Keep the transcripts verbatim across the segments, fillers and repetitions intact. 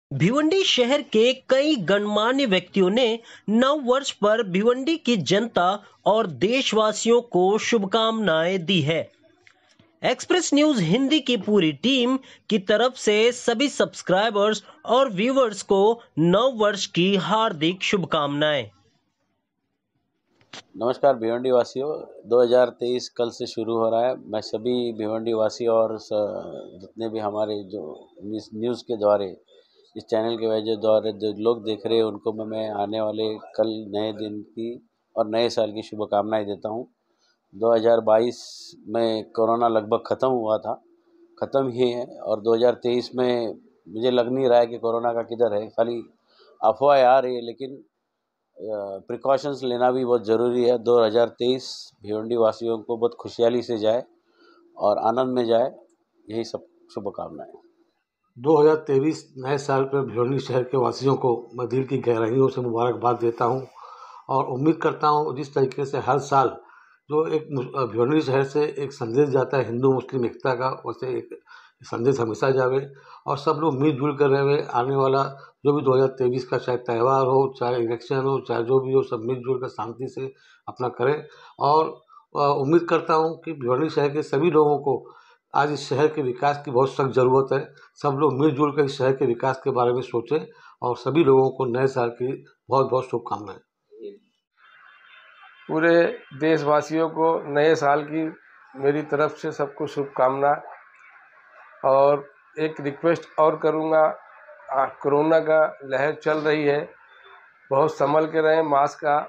भिवंडी शहर के कई गणमान्य व्यक्तियों ने नव वर्ष पर भिवंडी की जनता और देशवासियों को शुभकामनाएं दी है। एक्सप्रेस न्यूज हिंदी की पूरी टीम की तरफ से सभी सब्सक्राइबर्स और व्यूअर्स को नव वर्ष की हार्दिक शुभकामनाएं। नमस्कार भिवंडी वासियों, दो हज़ार तेईस कल से शुरू हो रहा है। मैं सभी भिवंडी वासी और जितने भी हमारे जो न्यूज़ के द्वारा इस चैनल के वजह द्वारा जो लोग देख रहे हैं उनको मैं मैं आने वाले कल नए दिन की और नए साल की शुभकामनाएं देता हूं। दो हज़ार बाईस में कोरोना लगभग ख़त्म हुआ था, ख़त्म ही है, और दो हज़ार तेईस में मुझे लग नहीं रहा है कि कोरोना का किधर है। खाली अफवाहें आ रही है, लेकिन प्रिकॉशंस लेना भी बहुत ज़रूरी है। दो हज़ार तेईस भिवंडी वासियों को बहुत खुशहाली से जाए और आनंद में जाए, यही सब शुभकामनाएं। दो हज़ार तेईस नए साल पर भिवंडी शहर के वासियों को मैं दिल की गहराइयों से मुबारकबाद देता हूं और उम्मीद करता हूं जिस तरीके से हर साल जो एक भिवंडी शहर से एक संदेश जाता है हिंदू मुस्लिम एकता का, वैसे एक संदेश हमेशा जावे और सब लोग मिलजुल कर रहे। आने वाला जो भी दो हज़ार तेईस का चाहे त्यौहार हो, चाहे इलेक्शन हो, चाहे जो भी हो, सब मिलजुल कर शांति से अपना करें। और उम्मीद करता हूं कि भिवंडी शहर के सभी लोगों को आज इस शहर के विकास की बहुत सख्त ज़रूरत है। सब लोग मिलजुल कर इस शहर के विकास के बारे में सोचें और सभी लोगों को नए साल की बहुत बहुत शुभकामनाएं। पूरे देशवासियों को नए साल की मेरी तरफ से सबको शुभकामना। और एक रिक्वेस्ट और करूँगा, कोरोना का लहर चल रही है, बहुत संभल के रहें। मास्क का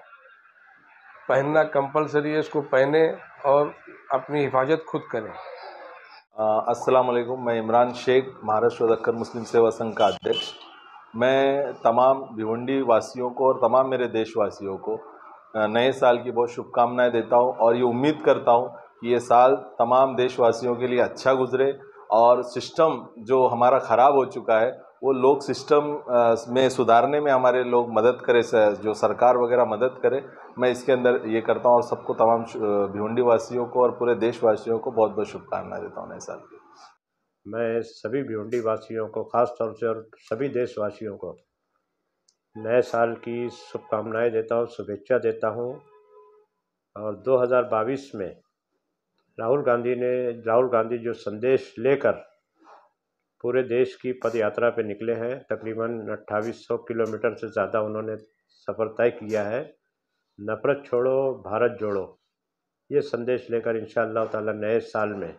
पहनना कंपलसरी है, इसको पहने और अपनी हिफाजत खुद करें। अस्सलाम वालेकुम, मैं इमरान शेख, महाराष्ट्र दक्कन मुस्लिम सेवा संघ का अध्यक्ष। मैं तमाम भिवंडी वासियों को और तमाम मेरे देशवासियों को नए साल की बहुत शुभकामनाएं देता हूं और ये उम्मीद करता हूं कि ये साल तमाम देशवासियों के लिए अच्छा गुजरे और सिस्टम जो हमारा ख़राब हो चुका है वो लोग सिस्टम में सुधारने में हमारे लोग मदद करें, जो सरकार वगैरह मदद करे। मैं इसके अंदर ये करता हूँ और सबको तमाम भिवंडी वासियों को और पूरे देशवासियों को बहुत बहुत शुभकामनाएं देता हूँ नए साल की। मैं सभी भिवंडी वासियों को ख़ास तौर से और सभी देशवासियों को नए साल की शुभकामनाएं देता हूँ, शुभेच्छा देता हूँ। और दो हज़ार बाईस में राहुल गांधी ने राहुल गांधी जो संदेश लेकर पूरे देश की पद यात्रा पे निकले हैं, तकरीबन अट्ठाईस सौ किलोमीटर से ज़्यादा उन्होंने सफ़र तय किया है। नफ़रत छोड़ो, भारत जोड़ो, ये संदेश लेकर इंशाअल्लाह ताला नए साल में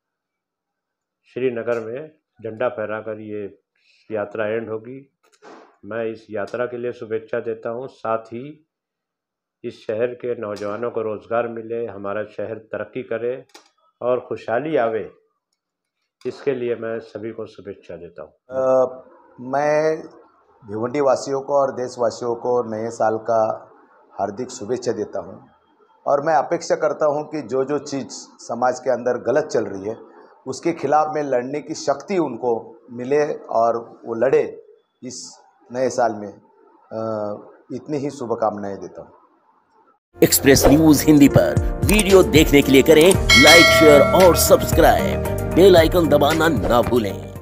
श्रीनगर में झंडा फहराकर ये यात्रा एंड होगी। मैं इस यात्रा के लिए शुभेच्छा देता हूँ। साथ ही इस शहर के नौजवानों को रोज़गार मिले, हमारा शहर तरक्की करे और खुशहाली आवे, इसके लिए मैं सभी को शुभेच्छा देता हूँ। मैं भिवंडी वासियों को और देशवासियों को नए साल का हार्दिक शुभेच्छा देता हूँ और मैं अपेक्षा करता हूँ कि जो जो चीज़ समाज के अंदर गलत चल रही है उसके खिलाफ में लड़ने की शक्ति उनको मिले और वो लड़े इस नए साल में। इतनी ही शुभकामनाएं देता हूँ। एक्सप्रेस न्यूज हिंदी पर वीडियो देखने के लिए करें लाइक, शेयर और सब्सक्राइब। बेल आइकन दबाना ना भूलें।